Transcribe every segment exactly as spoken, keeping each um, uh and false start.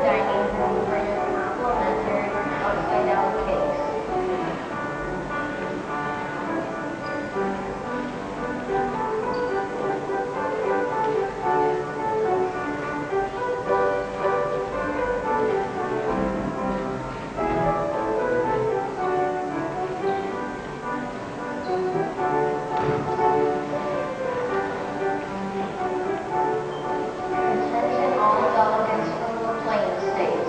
dining room for your complimentary upside-down cakes. Attention all delegates from the Plain State.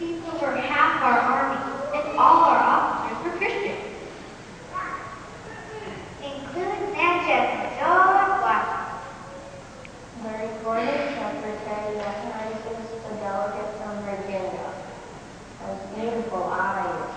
These were half our army, and all our officers were Christians. Include Sanchez and George Washington. The recorded secretary recognizes the delegate from Virginia as beautiful eyes.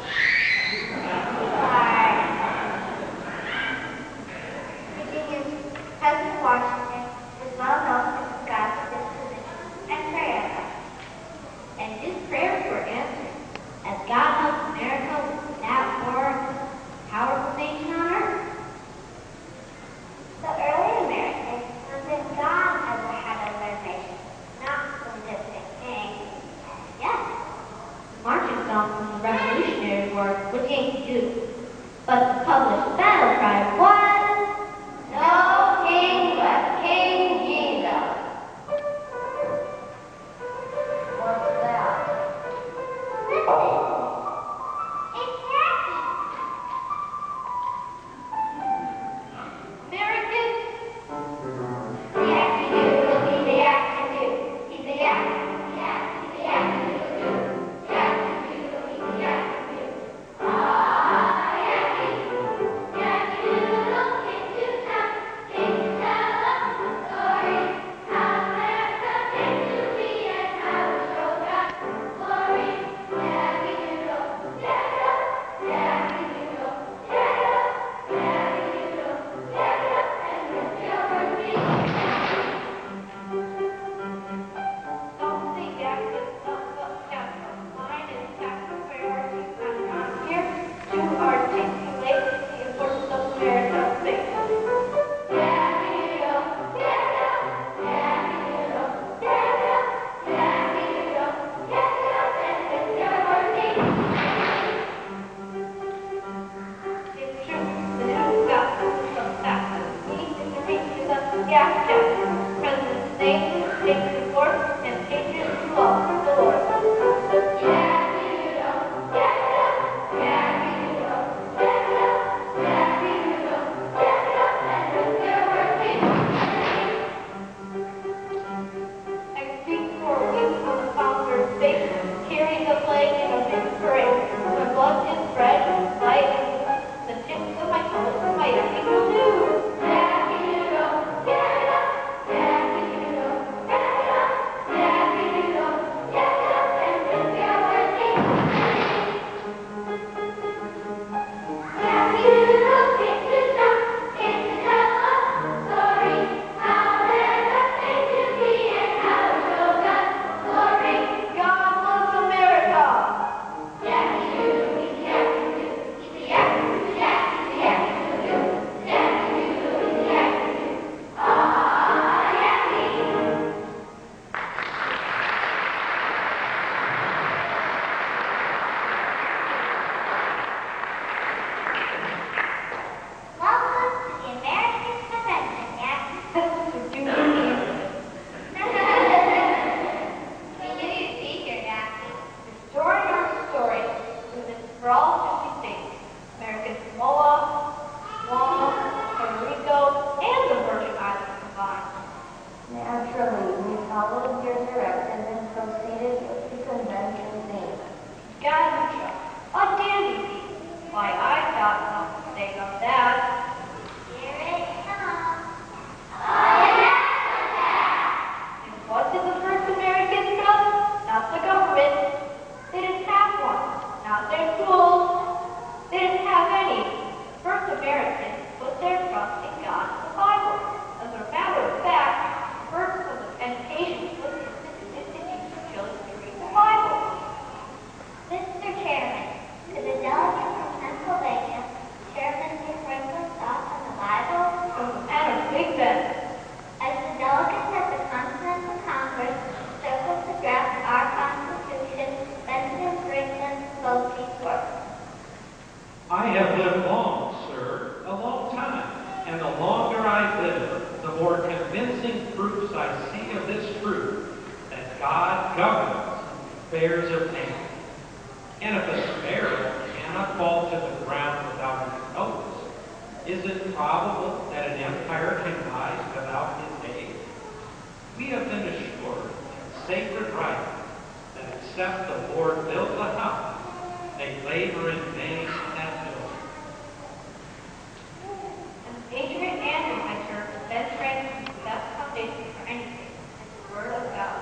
Virginia's President Washington is well known for his godly disposition and prayer. And his prayers were answered as God helped America with that more powerful nation on earth. The early Americans believed in God as the head of their nation, not some distant king. Yes, the marching song from the Revolutionary War was Yankee Doodle, but the published battle cry was No King but King Jesus. What's that? Listen. It's Jackie. Americans. The Yankee Doodle, he's the Yankee Doodle. He's the Yankee, Yankey, the Yankee Doodle. Yankee Doodle, he's the Yankee Doodle. Ah, Yankee. Yankee Doodle came to town, came to tell us a story. How America came to be and how it showed God's glory. Yankee Doodle, Yankee Doodle, Yankee Doodle, Yankee Doodle, Yankee Doodle, and the silver beat. Don't think after the line is after priority. I'm not here to articulate the importance of America's faith. Yankee Doodle, Yankee Doodle, Yankee Doodle, Yankee Doodle, Yankee Doodle, and the silver beat. It's true, the news got some facts. These in the reaches of the gas chest. President's name, state report, and patriots who love the Lord. Yankee Doodle, Yankee Doodle, Yankee Doodle, Yankee Doodle, Yankee Doodle, and the silver beat. I speak for a week on the founder's face, carrying the flag in a big parade. When blood is red, light and blue, the tips of my toes are my Yankee Doodle. Yankee Doodle, Yankee Doodle, Yankee Doodle, Yankee Doodle, Yankee Doodle, and the silver beat. Yankee Doodle came to town, came to tell us a story. How America came to be and how it showed God's glory. God loves America. Yankee Doodle, he's the Yankee Doodle, he's the Yankee Doodle, Yankee, the Yankee Doodle, Yankee Doodle, he's the Yankee Doodle. Ah, Yankee. Welcome to the American Convention, Yankee. You knew you'd be here, Yankee. Restoring our story with this for all fifty states. American Samoa, Guam, Puerto Rico, and the Virgin Islands combined. Naturally, we followed your directive and proceeded with the convention theme. Galucha, a dandy theme. Why, I thought no mistake of that. Here it comes. Oh, yes, and what did the first Americans trust? Not the government. They didn't have one. Not their schools. They didn't have any. First Americans put their trust in God and the Bible. As a matter of fact, first of the education was instituted children to read the Bible. Mister Chairman, to the delegate from Pennsylvania, Chairman Sprinkle thoughts on the Bible from the man of Big Ben. As the delegates at the Continental Congress circled to draft our Constitution, Benjamin Franklin spoke these words. I have lived long, sir, a long time, and the longer I live, the more convincing proofs I see of this truth, that God governs affairs of man. And if a sparrow cannot fall to the ground without his notice, is it probable that an empire can rise without his aid? We have been assured in sacred writings that it except the Lord build the house, they labor in vain that build. An ancient and in my church, Ben Franklin, the best foundation for anything is the Word of God.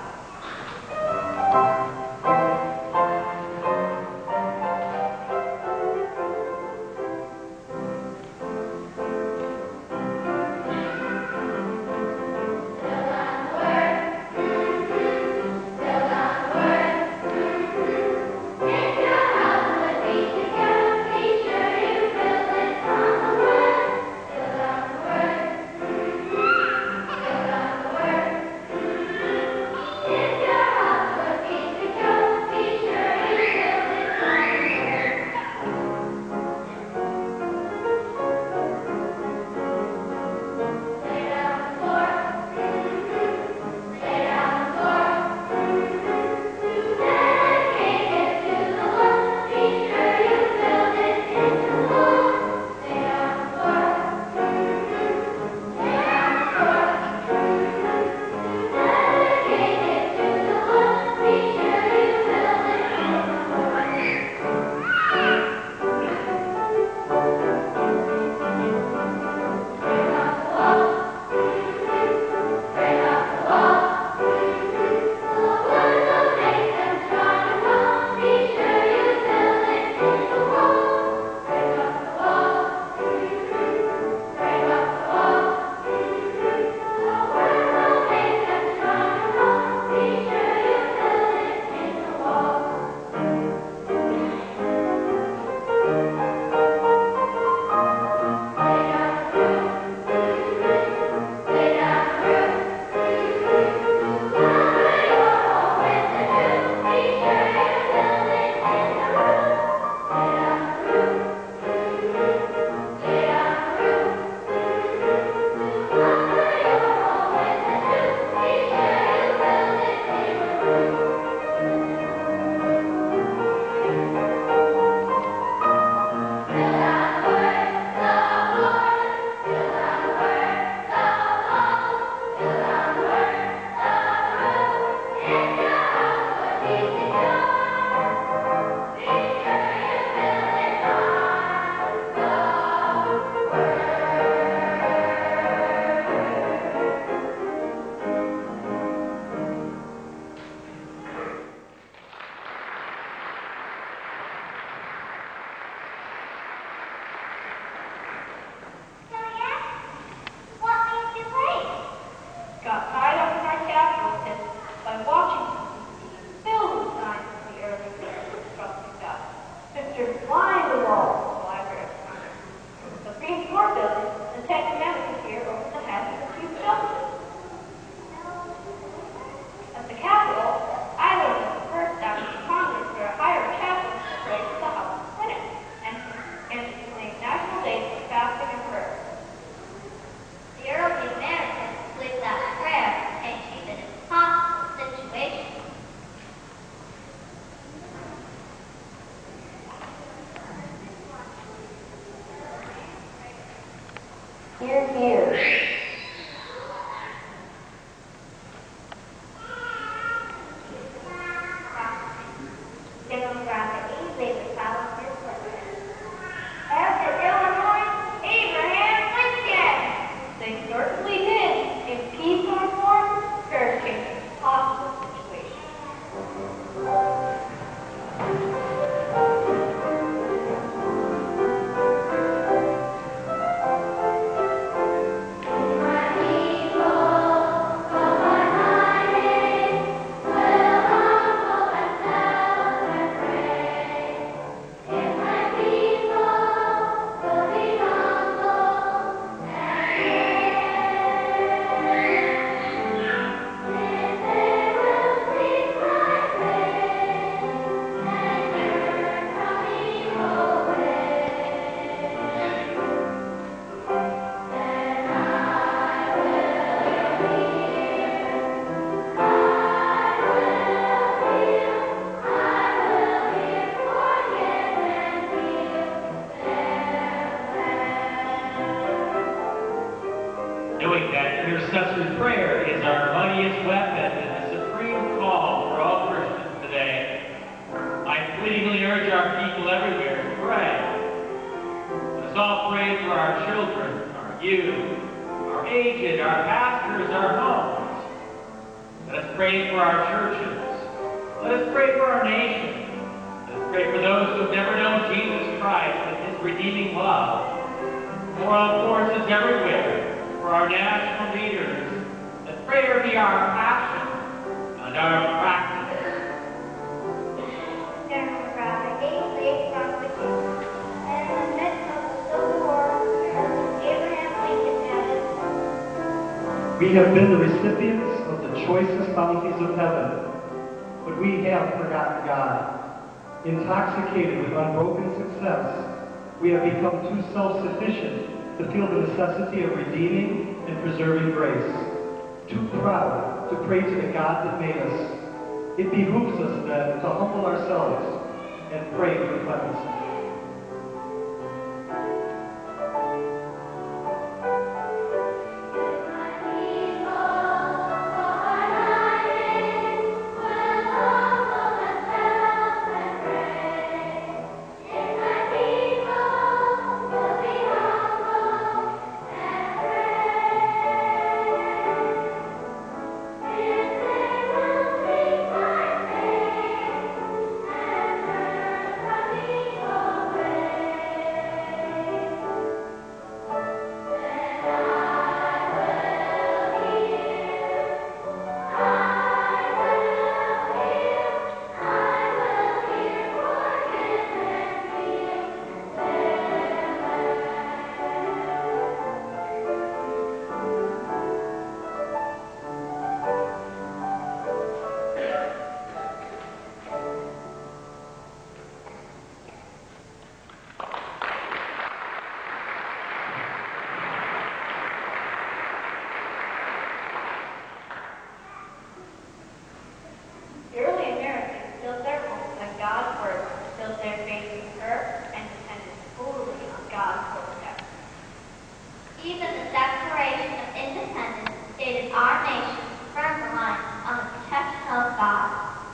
Got tied up in our capital pit by Washington, D C, filled with signs of the early days of trusting God. Pictures line the walls of the Library of Congress. The Supreme Court building, the Ten Commandments appear over the heads of the Chief Justice. At the Capitol, I learned that the first act of Congress for a higher chaplain to pray to the House of Senate and, and to claim national days for fasting and prayer. The early Americans believed that prayer can achieve an impossible situation. Hear, hear. Demographic easily the silence is After Illinois, Abraham Lincoln. They certainly did. In peace or war, prayer changed an impossible situation. Knowing that intercessory prayer is our mightiest weapon and the supreme call for all Christians today, encourage our people everywhere to pray. Let us all pray for our children, our youth, our aged, our pastors, our homes. Let us pray for our churches. Let us pray for our nation. Let us pray for those who have never known Jesus Christ and his redeeming love. For our forces everywhere, for our national leaders. Let prayer be our passion and our practice. Dear Father, gave late from the king, and in the midst of the civil war, as Abraham Lincoln had it. We have been the recipients of the choicest bounties of heaven, but we have forgotten God. Intoxicated with unbroken success, we have become too self-sufficient to feel the necessity of redeeming and preserving grace. Too proud to pray to the God that made us. It behooves us then to humble ourselves and pray for clemency. The early Americans built their homes on God's word, built their faith in earth, and depended totally on God's footsteps. Even the Declaration of Independence stated our nation's firm reliance on the protection of God.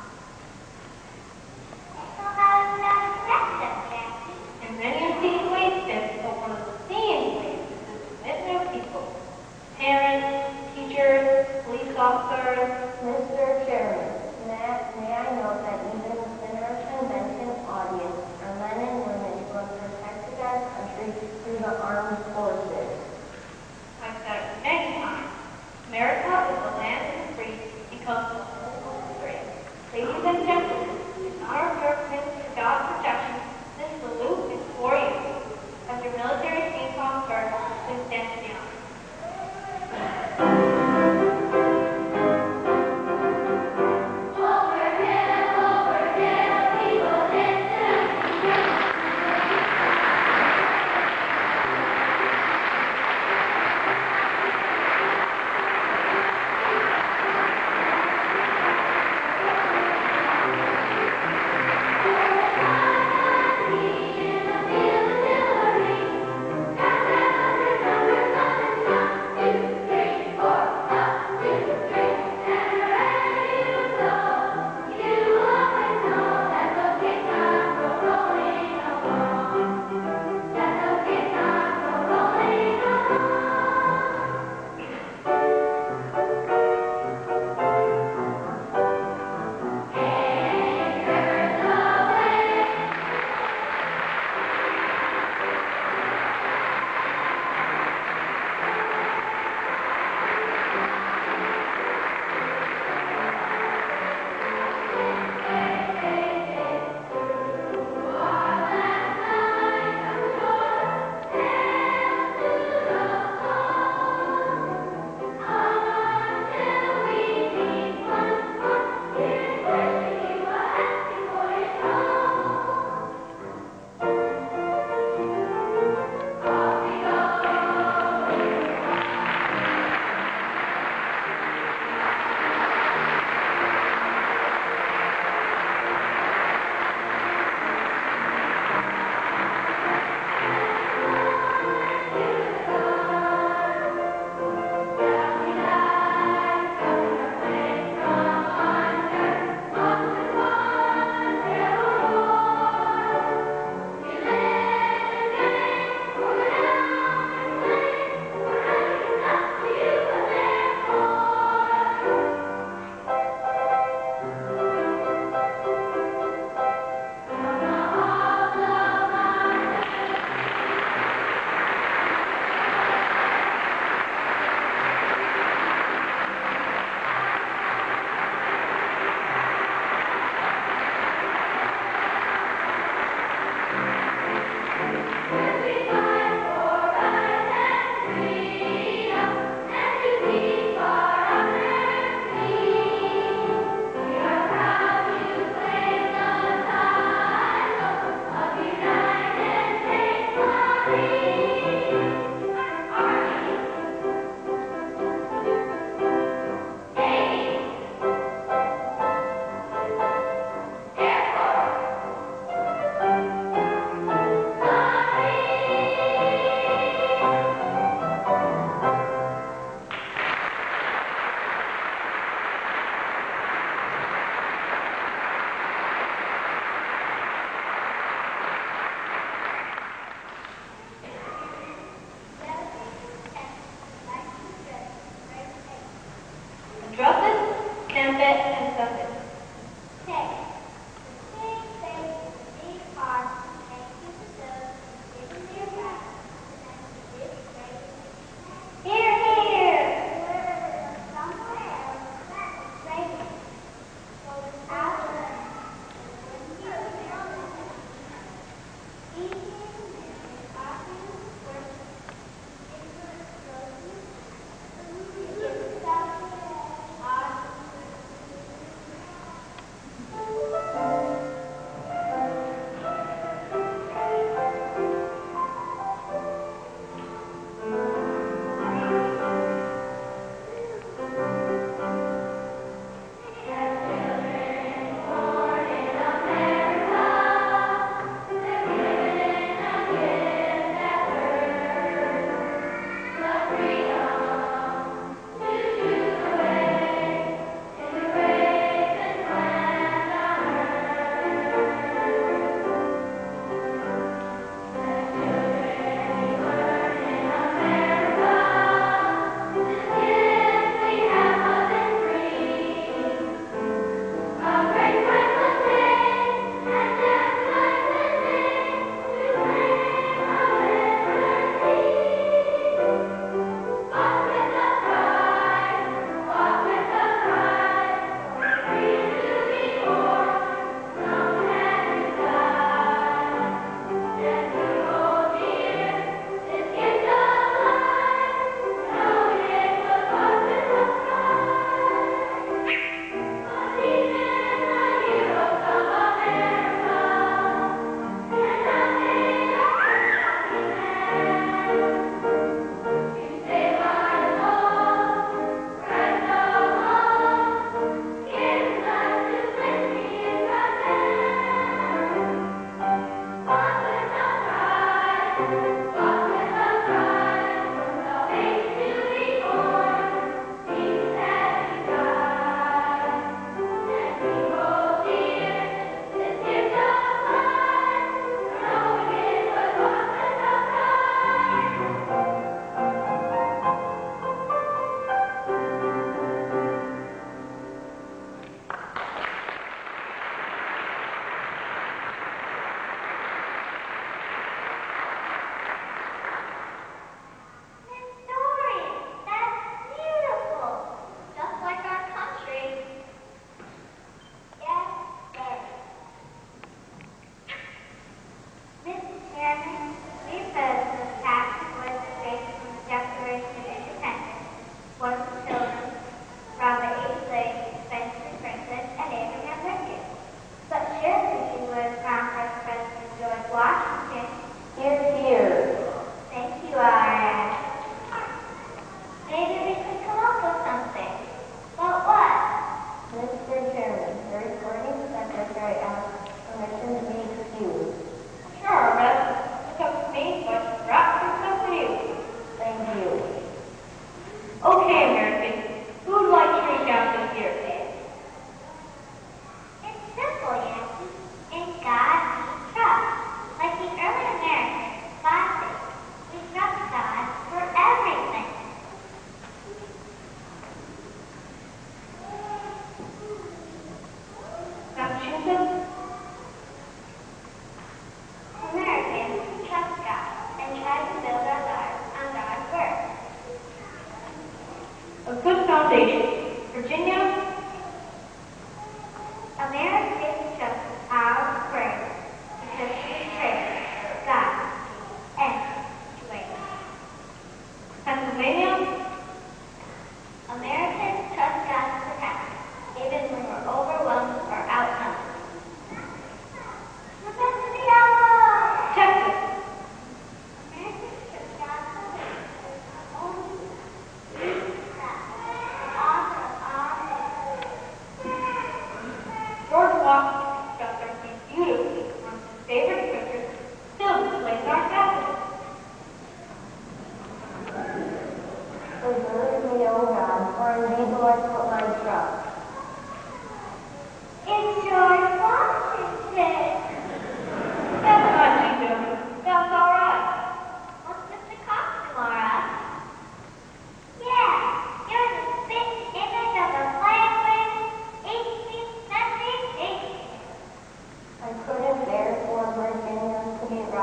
So how do we not accept that, Jackie? And many of these wasted, but one of the seeing ways is to commit new people. Parents, teachers, police officers. Mister Chairman, may I, may I note that even within our convention audience are men and women who have protected our country through the armed forces. I've said it many times. America is the land of the free because of the whole country. Ladies and gentlemen, in honor of your commitment to God's protection, this salute is for you. As your military team officer, please stand to the honor.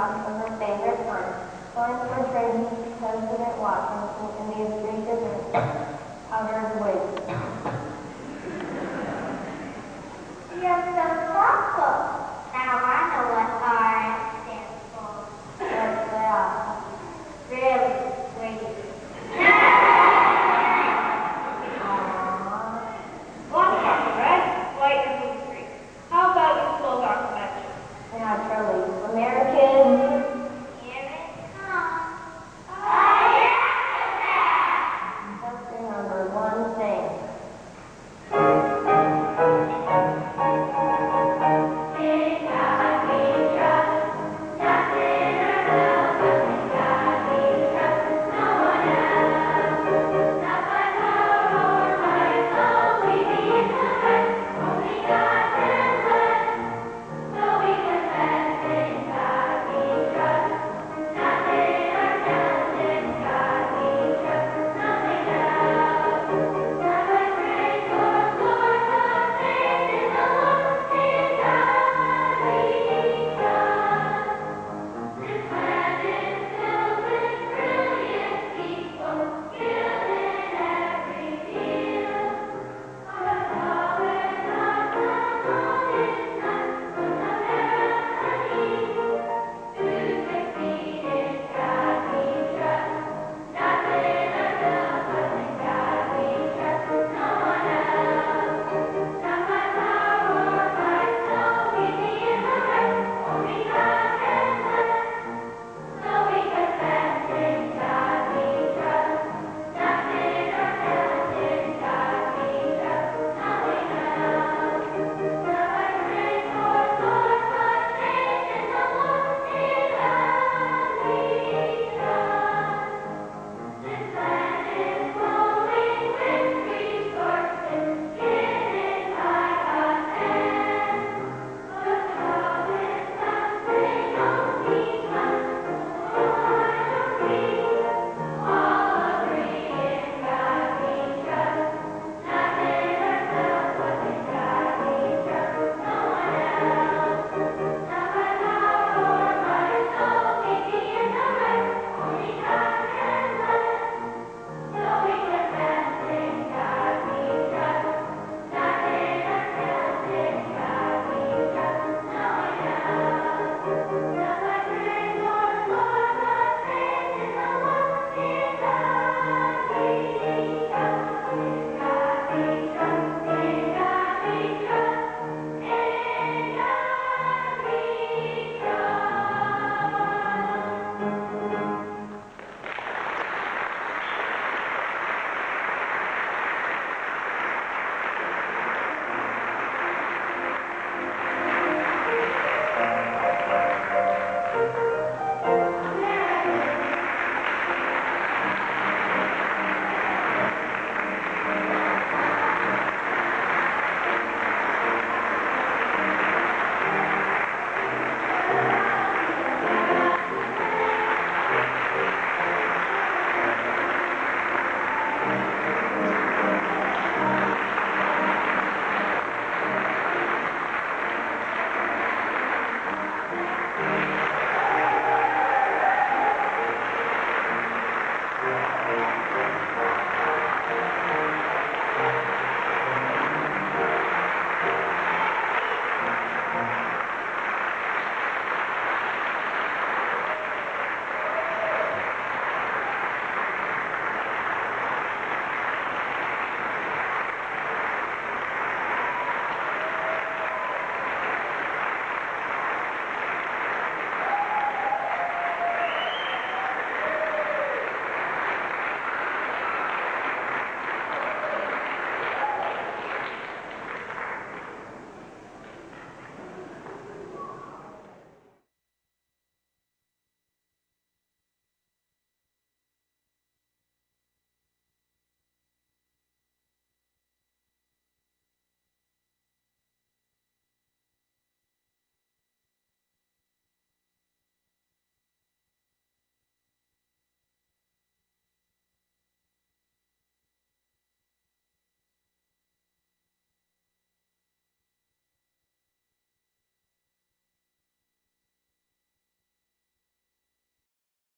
photographs of her favorite son. One portrayed President Washington in the egregious covered wig. You're so thoughtful. Now I know what